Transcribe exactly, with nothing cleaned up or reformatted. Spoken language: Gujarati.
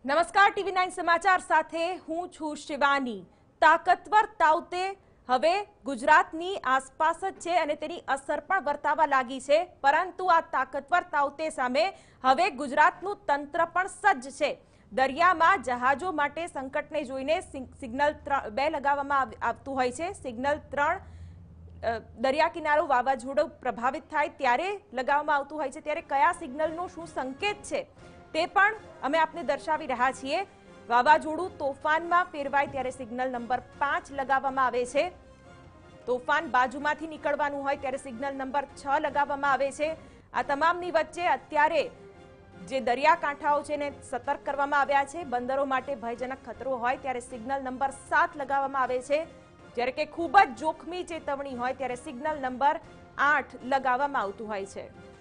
નમસ્કાર, ટીવી નાઇન સમાચાર સાથે હું છું શિવાની। તાકતવર તાઉતે હવે ગુજરાતની આસપાસ જ છે અને તેની અસર પણ વર્તાવા લાગી છે, પરંતુ આ તાકતવર તાઉતે સામે હવે ગુજરાતનું તંત્ર પણ સજ્જ છે। દરિયામાં જહાજો માટે સંકટને જોઈને સિગ્નલ બે લગાવવામાં આવતું હોય છે। સિગ્નલ ત્રણ દરિયા કિનારો વાવાઝોડું પ્રભાવિત થાય ત્યારે લગાવવામાં આવતું હોય છે, ત્યારે કયા સિગ્નલનો શું સંકેત છે તે પણ અમે આપને દર્શાવી રહ્યા છીએ। વાવાઝોડું તોફાનમાં ફેરવાય ત્યારે સિગ્નલ નંબર પાંચ લગાવવામાં આવે છે। તોફાન બાજુમાંથી નીકળવાનું હોય ત્યારે સિગ્નલ નંબર છ લગાવવામાં આવે છે। આ તમામની વચ્ચે અત્યારે જે દરિયાકાંઠાઓ છે એને સતર્ક કરવામાં આવ્યા છે। બંદરો માટે ભયજનક ખતરો હોય ત્યારે સિગ્નલ નંબર સાત લગાવવામાં આવે છે, જ્યારે કે ખૂબ જ જોખમી ચેતવણી હોય ત્યારે સિગ્નલ નંબર આઠ લગાવવામાં આવતું હોય છે।